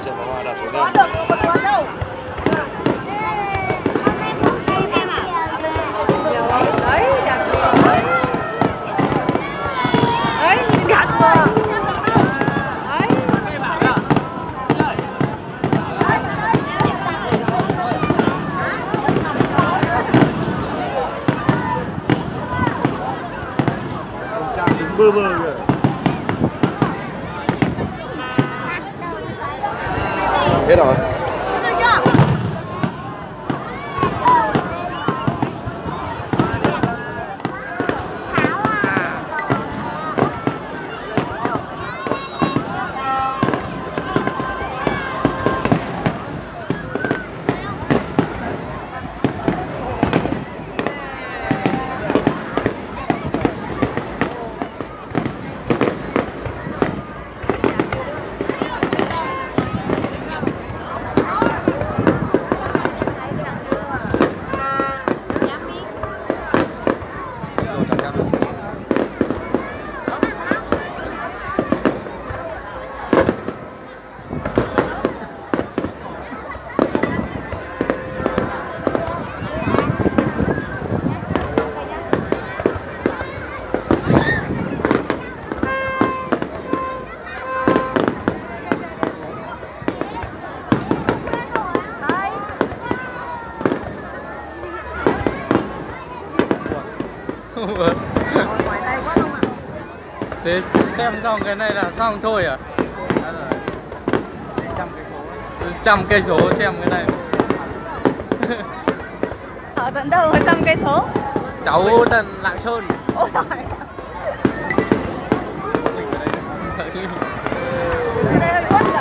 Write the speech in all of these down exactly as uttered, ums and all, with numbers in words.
Trần Pháo Hoa đặt xuống Có đây. được một tuần đâu. Đấy, đẹp chưa? Đấy, nhìn đẹp chưa? Đấy. Trang đứng bơ bơ kìa. Hết rồi. Thế xem xong cái này là xong thôi à? Trăm cây số. Trăm cây số xem cái này. Ở tận đâu mà trăm cây số? Cháu tận Lạng Sơn. Ôi trời. Ở đây hơi quất nhỉ?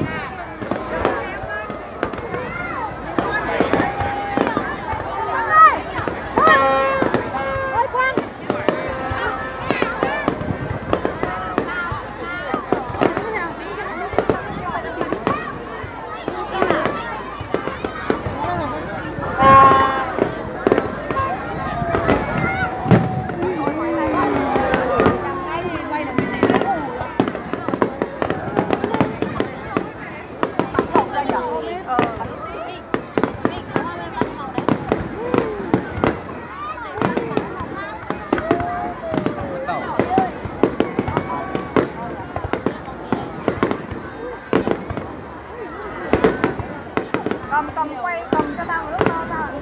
Cầm cầm quay cầm cho tao một lúc tao tao.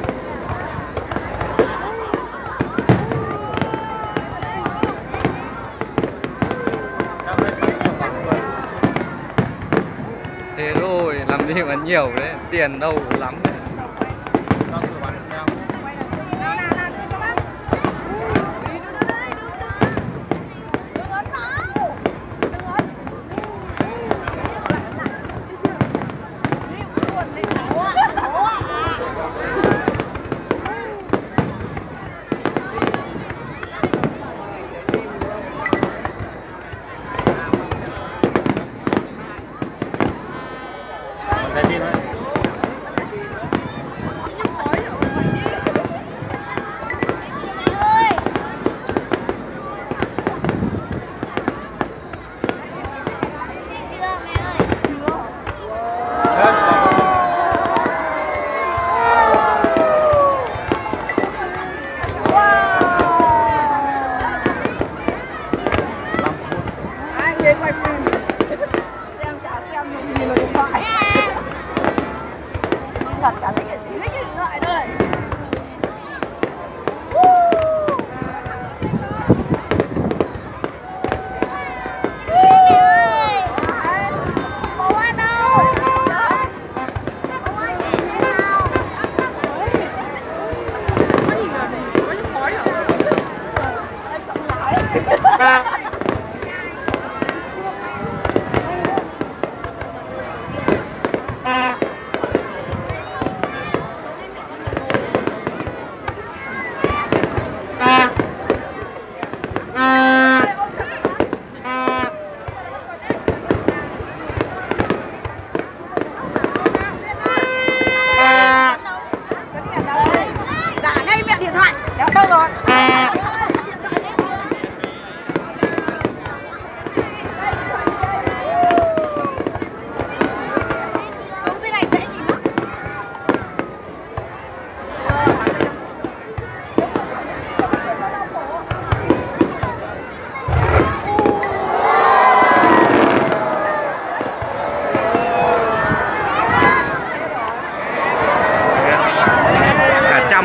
Thế rồi làm gì mà nhiều đấy, tiền đâu lắm đấy.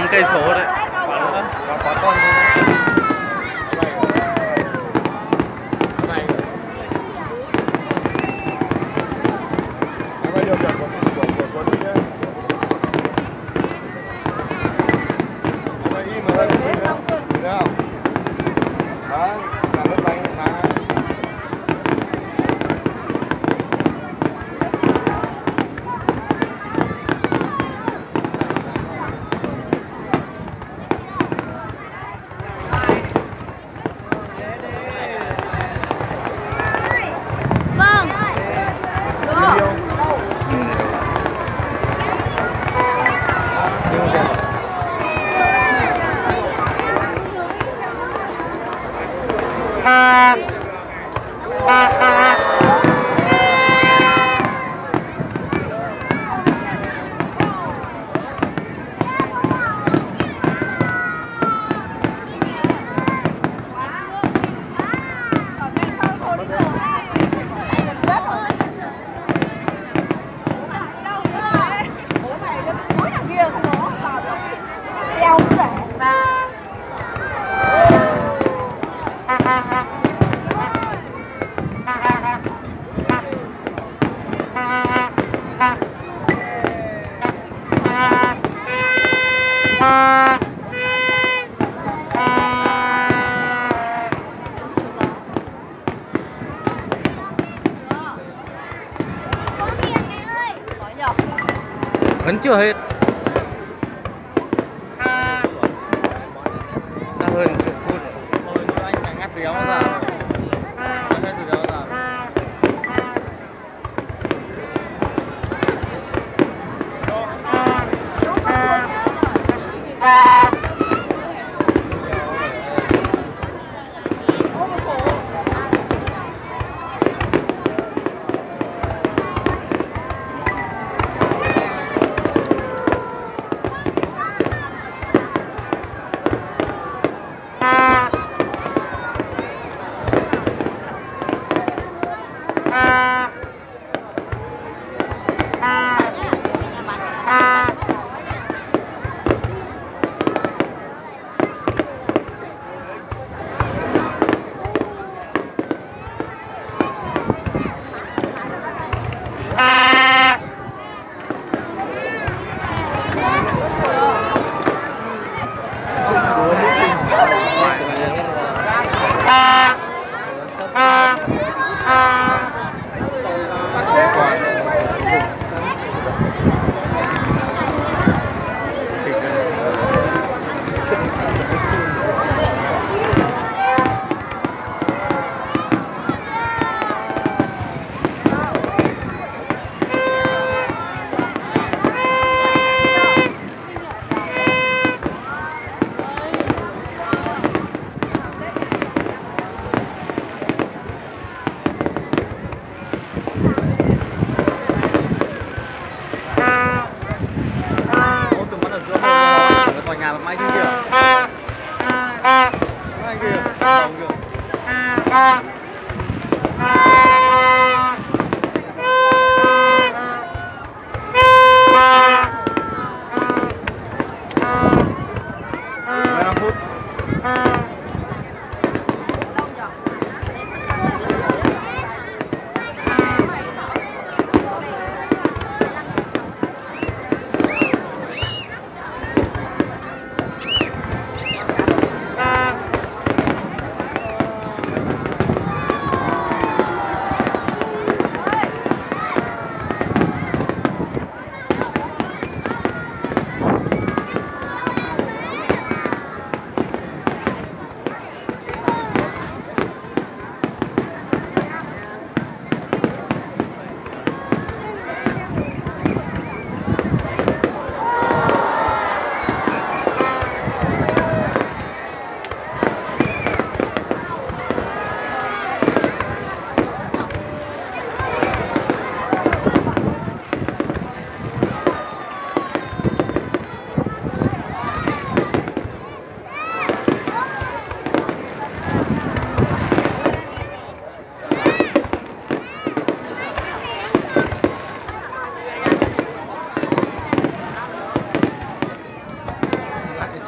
cây số đấy. Và có con này này điều khiển của của của Tuấn đi nhá. Im mà đây của mình nhá. Thấy không? Đấy, là lúc đánh sáng. Vẫn chưa hết. Đã hơn chục phút. Thôi anh phải ngắt từ áo ra. Ngắt hết từ áo ra.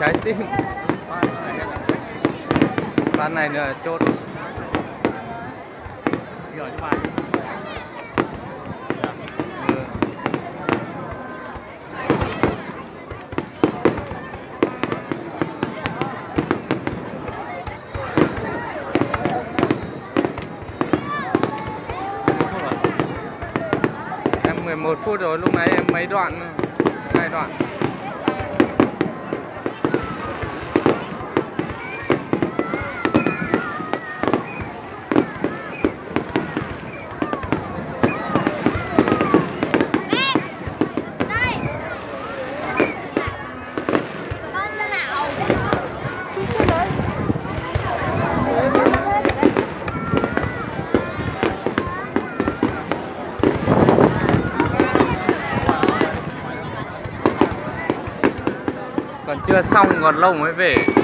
trái tim. Phát này là chốt. Rồi nhưng mà Ừ. Em mười một phút rồi, lúc nãy em mấy đoạn nữa. Hai đoạn. Còn chưa xong, còn lâu mới về.